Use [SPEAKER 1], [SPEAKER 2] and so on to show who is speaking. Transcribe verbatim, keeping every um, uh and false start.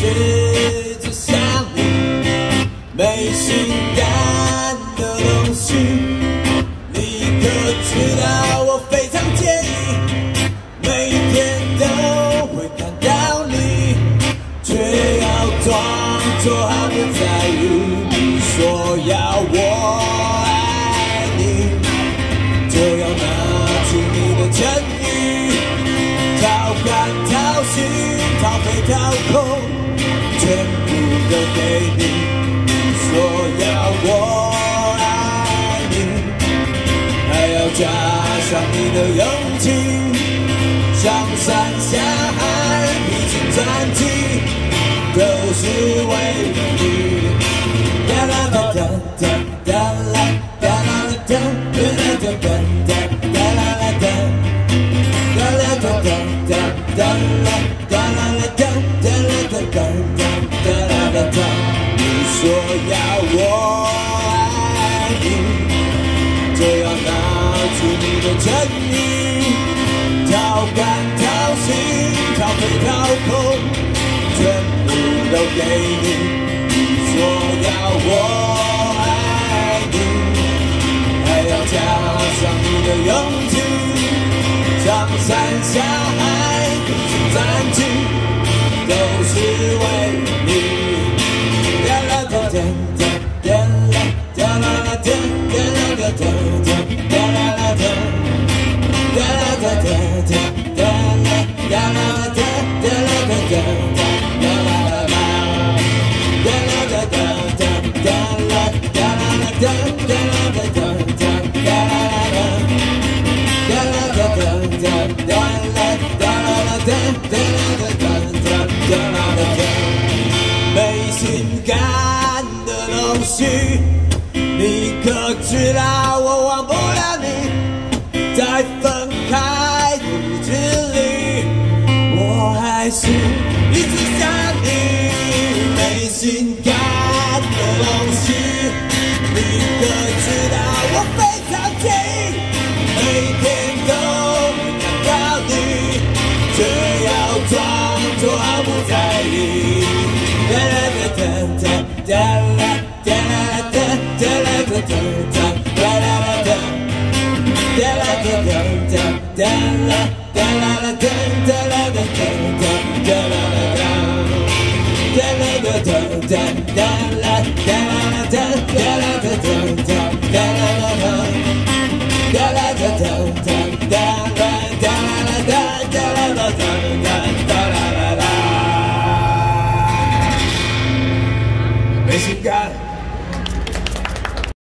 [SPEAKER 1] 是只想你，没性感的东西，你可知道我非常介意，每天都会看到你，却要装作毫不在意。你说要我爱你，就要拿出你的诚意，讨好讨喜讨非讨空，全部都给你。你说要我爱你，还要加上你的勇气，上山下海披荆斩棘，都是为了你。哒啦哒哒哒哒啦哒啦哒哒哒哒哒哒哒啦啦哒，哒啦哒哒哒哒啦哒啦啦哒哒啦哒哒哒哒啦啦哒。你说要我爱你，就要拿出你的诚意，讨感讨喜讨非讨空，全部都给你。说要我爱你，还要加上你的勇气，上山下海披荆斩棘，都是为了你。哒啦哒哒哒哒啦哒啦啦哒哒啦哒哒哒啦啦哒，哒啦哒哒哒哒啦哒啦啦哒哒啦哒哒哒啦啦啦。哒啦哒哒哒哒啦哒啦啦哒哒啦哒哒哒哒啦啦哒啦哒哒哒哒啦哒啦啦哒哒啦哒哒哒哒啦啦哒。没性感的东西，你可知道我忘不了你，在分开的日子里，我还是一直想你。没性感的东西，你可知道我非常介意，每天都会看到你，却要装作毫不在意。哒啦哒哒哒啦哒啦哒哒啦哒哒哒啦啦哒，哒啦哒哒哒哒啦哒啦啦哒哒啦哒哒哒啦啦哒。哒啦哒哒哒哒啦哒啦哒哒啦哒哒哒哒啦啦哒，哒啦哒哒哒哒啦哒啦哒哒啦哒哒哒啦啦啦。没性感。